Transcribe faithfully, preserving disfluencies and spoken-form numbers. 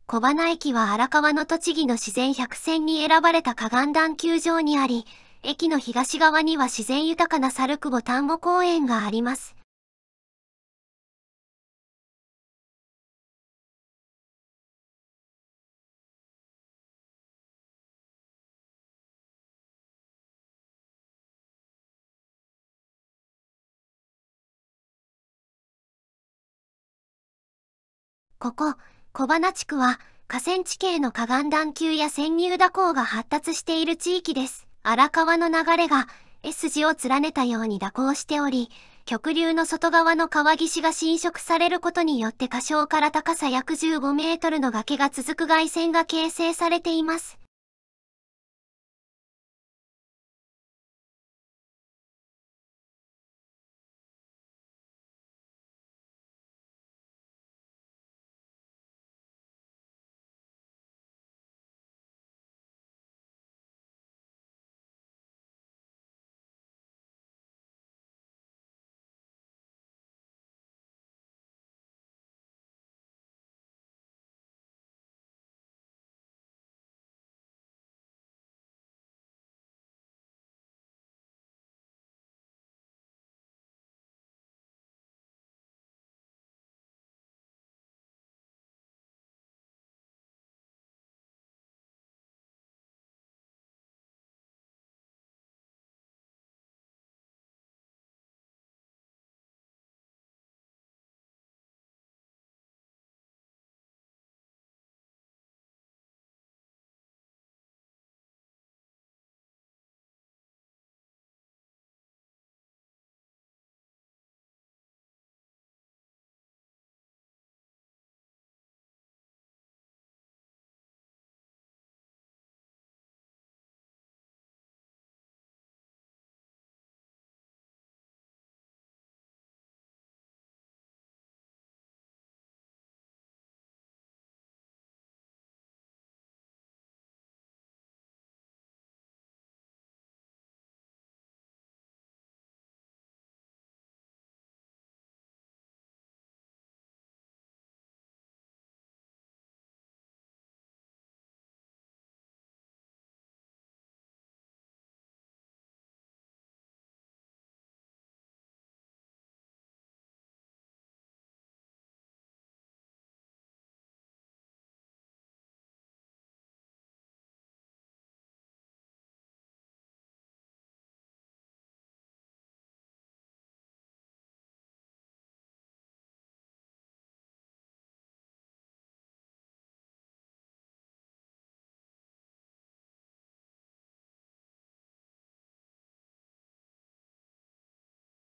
小花駅は荒川の栃木の自然百選に選ばれた河岸段丘上にあり、駅の東側には自然豊かな猿久保田んぼ公園があります。ここ、小花地区は、河川地形の河岸段丘や潜入蛇行が発達している地域です。荒川の流れが S 字を連ねたように蛇行しており、極流の外側の川岸が侵食されることによって河床から高さ約じゅうごメートルの崖が続く外線が形成されています。